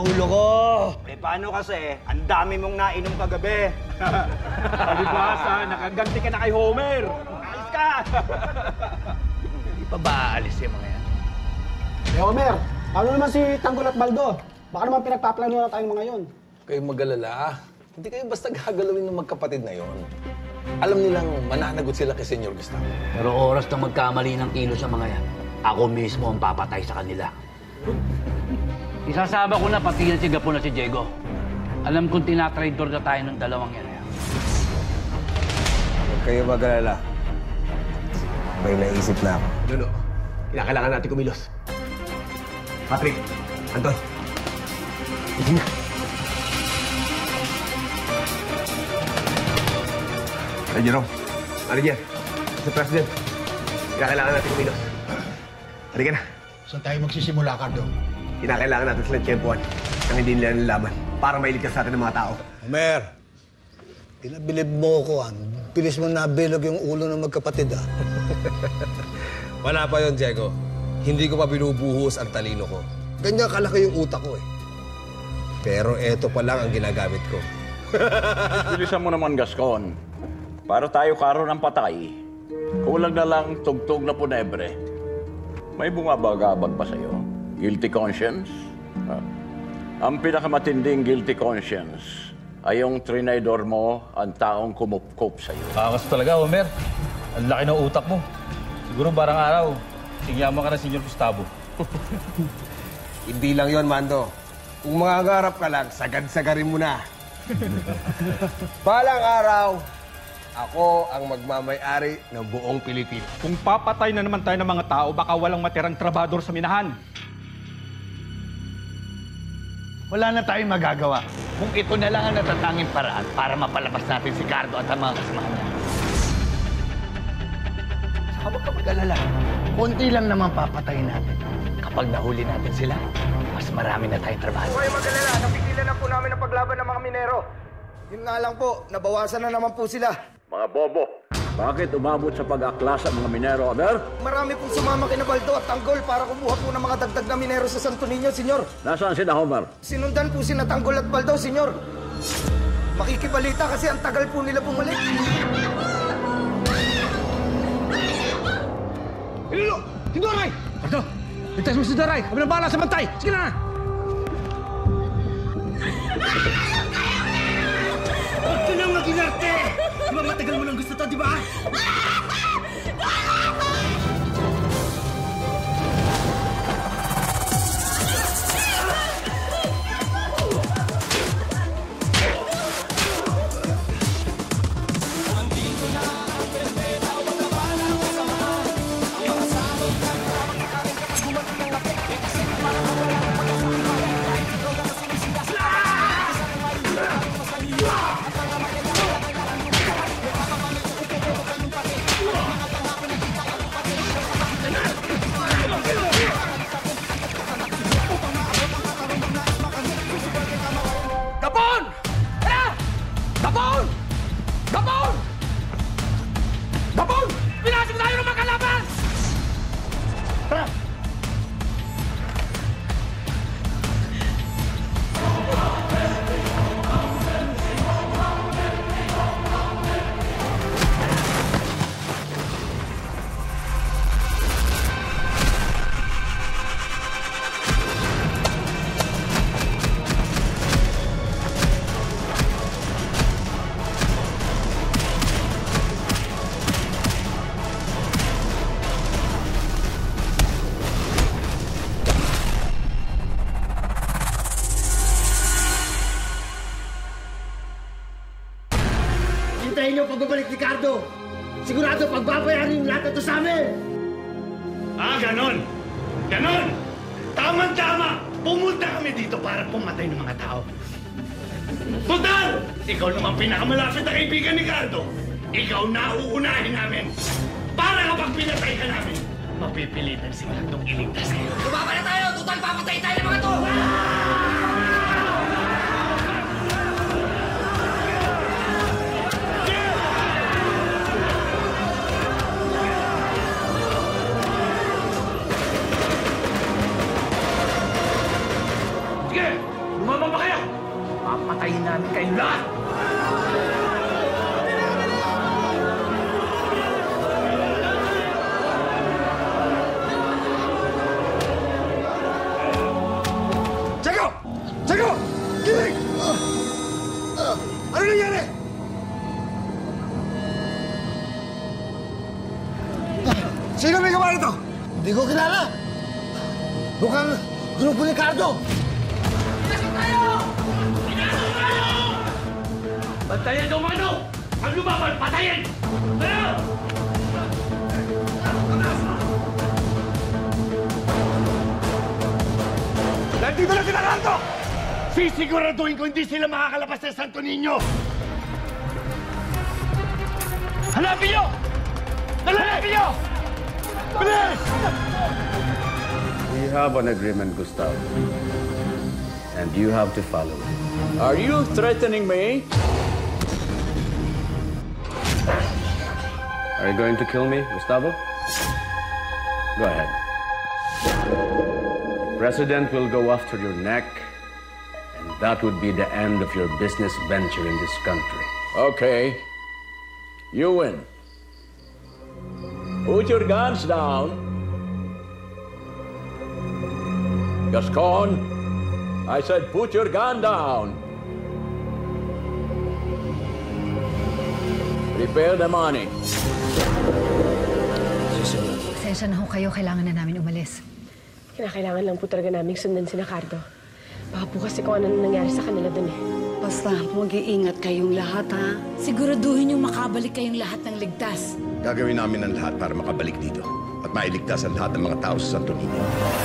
ulo ko. Eh, paano kasi? Ang dami mong nainom kagabi. Palibasa, nakaganti ka na kay Homer. Ayos ka! Hindi pa ba aalis yung mga yan? Eh, Homer, paano naman si Tanggol at Baldo? Baka naman pinagpaplano na tayong mga yon. Kayong mag-alala. Hindi kayo basta gagalawin ng magkapatid na yon. Alam nilang mananagot sila kay Senyor Gustavo. Pero oras na magkamali ng kilo sa mga yan, ako mismo ang papatay sa kanila. Isasama ko na pati yan si Gapo na si Diego. Alam kong tinatraidor na tayo ng dalawang yan. Huwag kayo mag-alala. May naisip na ako. No. Kinakailangan natin kumilos. Patrick, Anton, hindi na. Ay, Jerome. Ano yan? Sa President. Kinakailangan natin kumilos. Halika na. Saan tayo magsisimula, Cardo? Kinakailangan natin sila tiyempuan nang hindi nila nalaman para mailigtas natin ng mga tao. Homer, pinabilib mo ko, bilis mo nabilog yung ulo ng magkapatid, ah. Wala pa yon, Diego. Hindi ko pa binubuhos ang talino ko. Ganyan kalaki yung utak ko, eh. Pero eto pa lang ang ginagamit ko. Bilisan mo naman, Gascon. Para tayo karon ng patay, kulang na lang tugtog na punebre. May bumabagabag pa sa'yo? Guilty conscience? Ang pinakamatinding guilty conscience ay yung trinaydor mo ang taong kumupkup sa'yo. Kakas talaga, Homer. Ang laki ng utak mo. Siguro barang araw, singyama ka na Senyor Gustavo. Hindi lang yon, Mando. Kung mangangarap ka lang, sagad-sagarin mo na. Balang araw, ako ang magmamay-ari ng buong Pilipinas. Kung papatay na naman tayo ng mga tao, baka walang matirang trabador sa minahan. Wala na tayong magagawa kung ito na lang ang natatanging paraan para mapalabas natin si Cardo at ang mga kasamahan niya. Saka huwag ka mag-alala. Kunti lang naman papatayin natin. Kapag nahuli natin sila, mas marami na tayong trabaho. Huwag kayo mag-alala. Napigilan na po namin ang paglaban ng mga minero. Yun nga lang po, nabawasan na naman po sila. Mga bobo, bakit umabot sa pag-aklas ang mga minero, Aber? Marami pong sumama kina Baldo at Tanggol para kumuha po ng mga dagdag na minero sa Santo Niño, senyor. Nasaan sila, Homer? Sinundan po sina Tanggol at Baldo, senyor. Makikibalita kasi ang tagal po nila bumalik. Ililo! Si Doray! Cardo! Ligtas mo si Doray! Kami na bahala sa bantay! Sige na! Huwag ka nang mag-inarte! Di ba matagal mo lang gusto to, di ba? Hintayin niyo pagbabalik ni Cardo. Sigurado pagbabayaran yung lahat ito sa amin. Ah, ganon! Ganon! Tama-tama! Pumunta kami dito para pumatay ng mga tao. Total! Ikaw naman pinakamalapit na kaibigan ni Cardo. Ikaw na uunahin namin. Para kapag pinatay ka namin, mapipilitan si Cardong iligtas kayo. Lumaba na tayo! Total, papatay tayo ng mga to! papatayin namin kayong lahat! Jago! Jago! Gilig! Ano nangyari? Sino may gawa nito? Hindi ko kilala. Mukhang grupo ni Cardo. Pinasok tayo! Pinasok tayo! Bantayan daw mga daw! Ang lumaban, patayin! Tayo! Nandito na sila, Cardo! Sisiguraduhin ko hindi sila makakalabas sa Santo Niño! Hanapin nyo! Hanapin nyo! Bilis! We have an agreement, Gustavo. And you have to follow it. Are you threatening me? Are you going to kill me, Gustavo? Go ahead. The president will go after your neck, and that would be the end of your business venture in this country. Okay. You win. Put your guns down. Gascon, I said put your gun down. Prepare the money. Pasensya na ho kayo, kailangan na namin umalis. Kailangan lang po talaga namin sundan si Cardo. Baka po kasi kung ano nangyari sa kanila dun eh. Basta mag-iingat kayong lahat, ha? Siguraduhin yung makabalik kayong lahat ng ligtas. Gagawin namin ang lahat para makabalik dito at mailigtas ang lahat ng mga tao sa Santo Niño.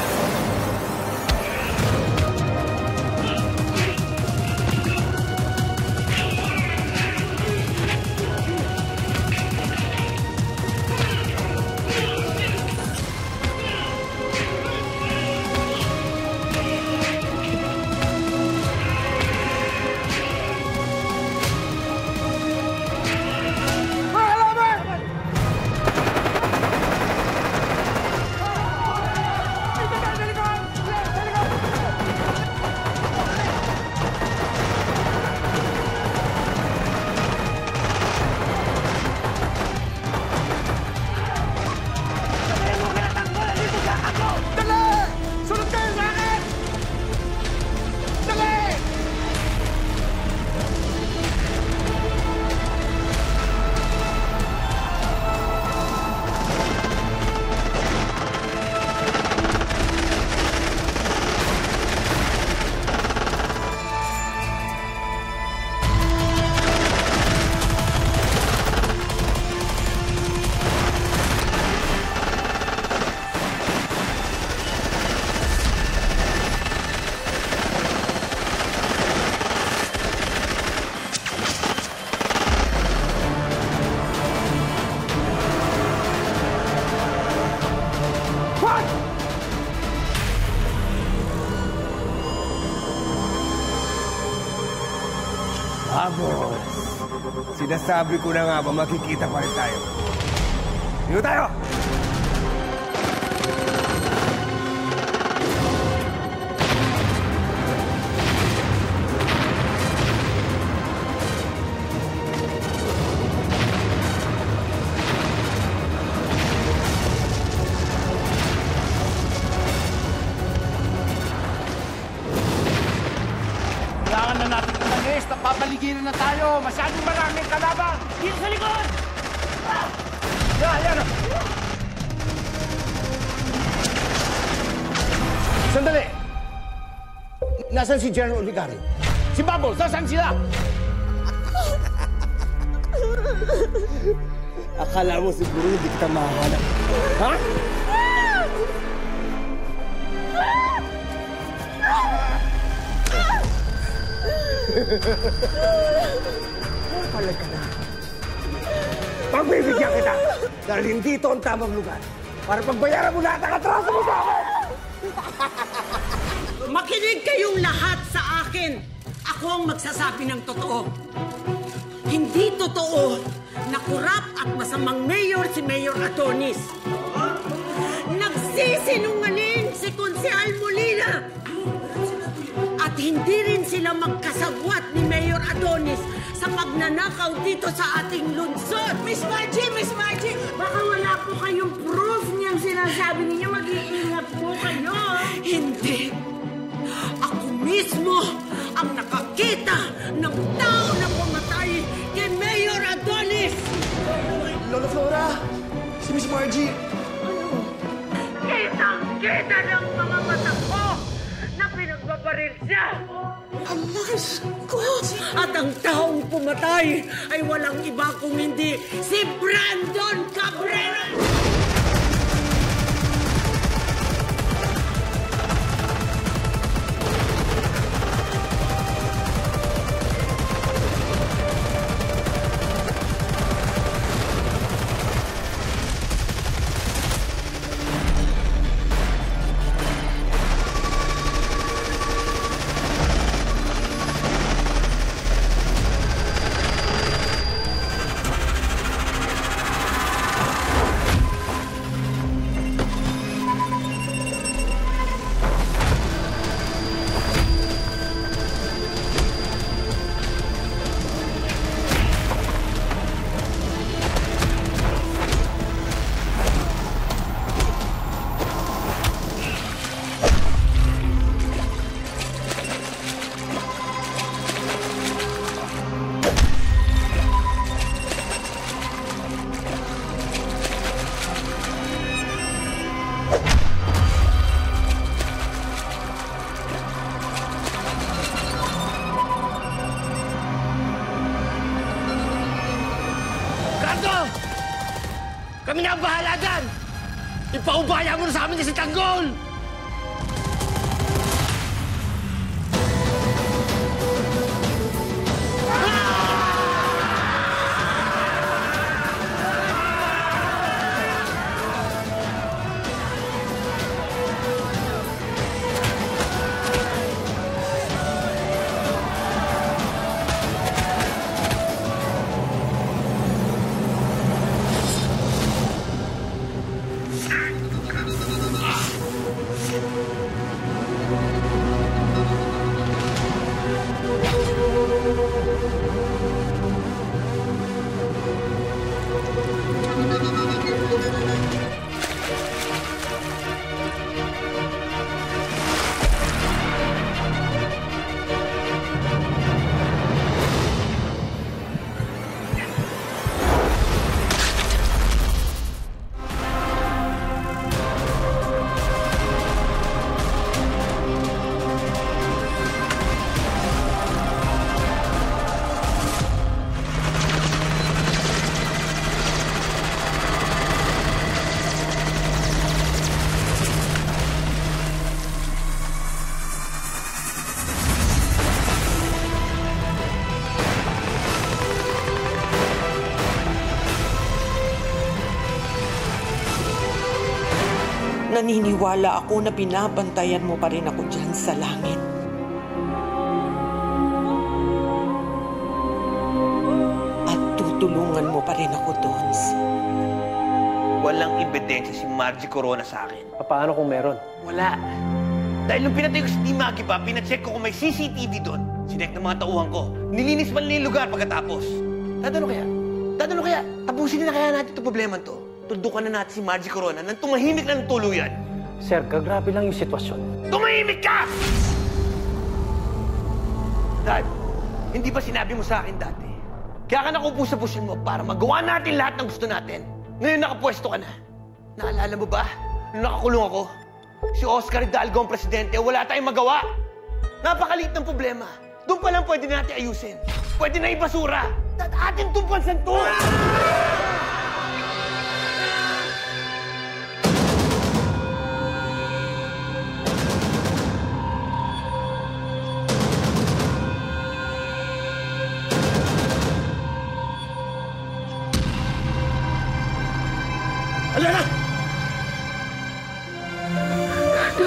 Sinasabi ko na nga ba, makikita pa rin tayo. Dito tayo! Kailangan na natin umalis. Napapaligiran na tayo. Masyadong maraming kalaban. Dito sa likod! Yan! Sandali! Nasaan si General Ligario? Si Bubbles, nasaan sila? Akala mo siguro hindi kita mahanap. Ha? Palag ka na. Pagbibigyan kita dahil hindi ito ang tamang lugar para pagbayaran mo lahat ang atraso mo sa akin! Makinig kayong lahat sa akin. Ako ang magsasabi ng totoo. Hindi totoo na kurap at masamang mayor si Mayor Adonis. Nagsisinungaling si Konsehal Molina. At hindi rin sila magkasagwat ni Mayor Adonis sa pagnanakaw dito sa ating lungsod. Miss Margie, baka wala po kayong proof niyang sinasabi ninyo. Mag-iingat po kayo. Hindi. Ako mismo ang nakakita ng tao na pumatay kay Mayor Adonis. Lola Flora, si Miss Margie. Kitang-kita ng mga mata ko na pinagbabaril siya. Alas ko! At ang taong pumatay ay walang iba kung hindi si Brandon Cabrera! Kami na ang bahala dyan! Ipaubaya mo na sa amin si Tanggol! Naniniwala ako na binabantayan mo pa rin ako dyan sa langit. At tutulungan mo pa rin ako, Dons. Walang ebidensya si Margie Corona sa akin. Paano kung meron? Wala. Dahil nung pinatay ko si Di Maggie pa, pinacheck ko kung may CCTV doon. Sinek ng mga tauhan ko. Nilinis man nila yung lugar pagkatapos. Dadano kaya? Tapusin na kaya natin itong problema to. Tuldukan na natin si Margie Corona nang tumahimik na ng tuluyan. Sir, grabe lang yung sitwasyon. Tumahimik ka! Dad, hindi ba sinabi mo sa akin dati? Kaya ka nakupo sa posisyon mo para magawa natin lahat ng gusto natin. Ngayon nakapwesto ka na. Naalala mo ba? Nung nakakulong ako, si Oscar Hidalgo ang presidente, wala tayong magawa. Napakaliit ng problema. Doon pa lang pwede natin ayusin. Pwede na ibasura. Dad, atin itong pansan to! Alala! Cardo!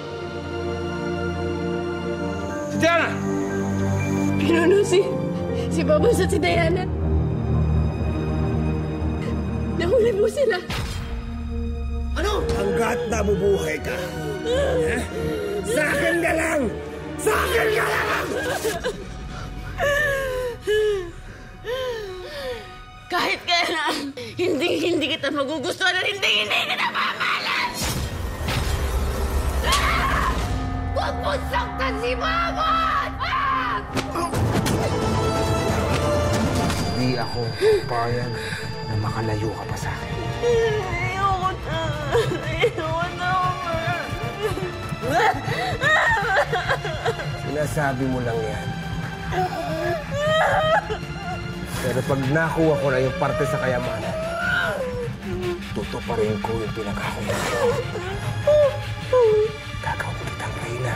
Si Diana! Pinuno si Si Babos at si Diana. Nahuli po sila. Ano? Hanggat nabubuhay ka. Sa akin ka lang! Sa akin ka lang! Kahit kailan, hindi kita magugustuhan at hindi kita mamalan! Huwag mo saktan si Babos! Hindi ako papayag na makalayo ka pa sa akin. Ayoko na. Ayoko na ako. Sinasabi mo lang yan. Pero pag nakuha ko na yung parte sa kayamanan, tutuparin ko yung pinakako mo. Gagawin kitang reyna.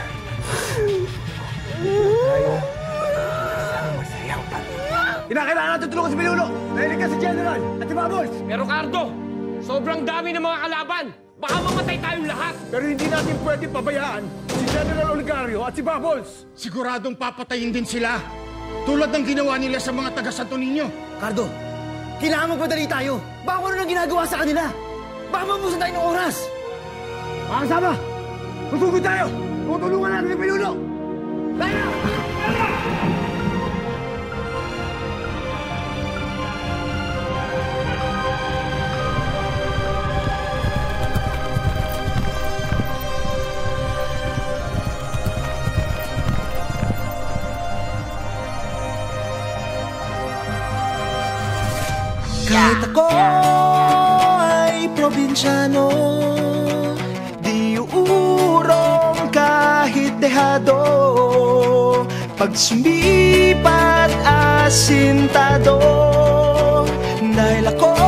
Tayo, isang masayang pamilya. Kinakailangan natin tulungan si Pinuno! Nahilig ka si General at si Bubbles! Pero Cardo, sobrang dami ng mga kalaban. Baka mamatay tayong lahat. Pero hindi natin pwede pabayaan si General Hilario at si Bubbles! Siguradong papatayin din sila. Tulad ng ginawa nila sa mga taga Santo Niño. Cardo, kailangan magpadali tayo. Baka ano nang ginagawa sa kanila? Baka mabusan tayo ng oras! Mga kasama, tutugod tayo! Tutulungan natin si Pinuno! Tayo na! Kahit ako ay probinsyano, di uurong kahit dehado. Pag sumipat asintado, dahil ako